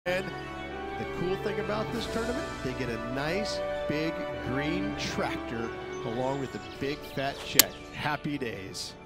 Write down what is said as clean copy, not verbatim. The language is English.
And the cool thing about this tournament, they get a nice big green tractor along with a big fat check. Happy days.